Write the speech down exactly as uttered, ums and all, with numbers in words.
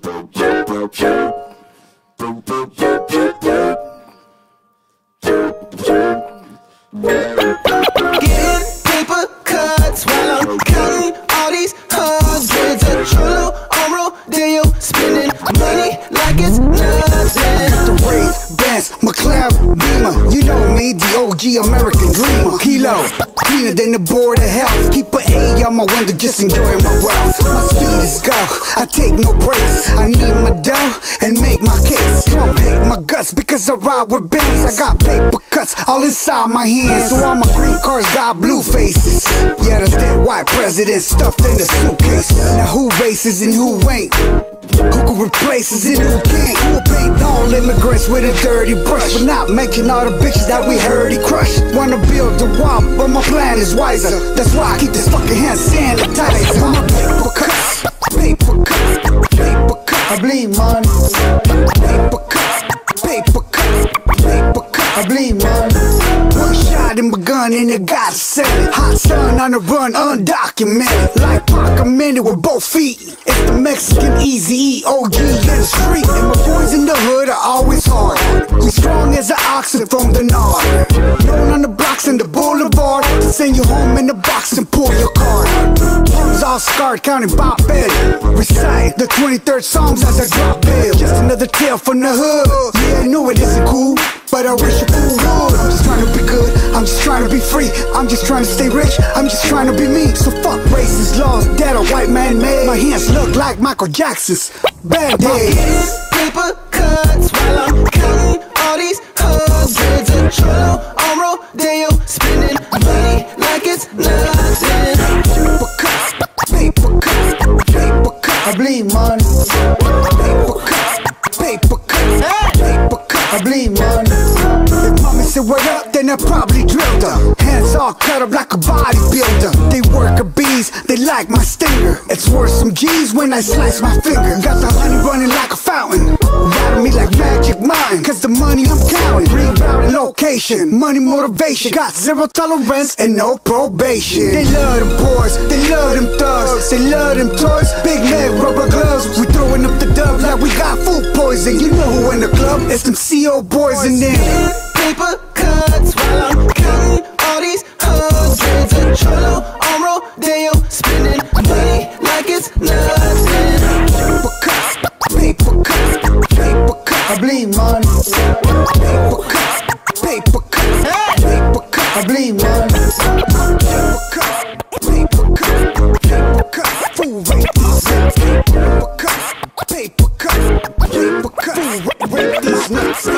paper cuts while I'm counting all these hundreds of Trello on Rodeo, spending money like it's nothing. The Wraith, Benz, McLaren, Beamer, you know me, the O G American dreamer. Kilo, cleaner than the board of health. Keep an A on my window, just enjoying my wealth. My speed is go, I take no breaks. I need my dough and make my case. Don't hate my guts because I ride with bands. I got paper cuts all inside my hands. So all my green cars got blue faces. Yeah, that's that white president stuffed in the suitcase. Now who races and who ain't? Who can replace us and who can't? Who paint all immigrants with a dirty brush, but not making all the bitches that we heard he crushed. Wanna build the wall, but my plan is wiser. That's why I keep this fucking hand sanitizer. I'm a paper cuts, paper cuts, paper cuts. I bleed money. Paper cuts, paper cuts, paper cuts. I bleed money. One shot in my gun and it got set. Hot sun on the run, undocumented. Like Pac, I'm in it with both feet. It's the Mexican Easy E, O G in the street. And my boys in the hood are always hard. We strong as an oxen from the north. Known on the blocks and the boulevard to send you home in the box and pull your card. Palms all scarred, counting Bob Betty. Recite the twenty-third Psalms as I drop bail. Just another tale from the hood. Yeah, I know it isn't cool, but I wish it cool would. I'm just trying to be good, I'm just trying to be free. I'm just trying to stay rich, I'm just trying to be me. So fuck racist laws that a white man made. My hands look like Michael Jackson's Band-Aids. Paper cuts while I'm counting all these hundreds of Trello on Rodeo, spending money like it's nothing. Paper cuts, paper cuts, paper cuts. I bleed money. Paper cuts, paper cuts, paper cuts. I bleed money. If mommy said what up, then I probably drilled her. Hands all cut up like a bodybuilder. They work a bees, they like my stinger. It's worth some G's when I slice my finger. Got the honey running like a fountain, riding me like Magic Mountain. Cause the money I'm counting, rerouting location, money motivation. Got zero tolerance and no probation. They love them boys, they love them thugs, they love them toys. Big leg rubber gloves, we throwing up the dub like we got food poison. You know who in the club, it's them C O boys in there. Paper cuts while I'm counting all these hundreds of Trello on Rodeo, spending money like it's nothing. Paper cuts, paper cuts, paper cuts. I bleed money. Paper cuts, paper cuts, paper cuts. I bleed money. Paper cuts, paper cuts, paper cuts. Fool rape these nuts. Paper cuts, paper cuts, paper cuts. Fool rape these nuts.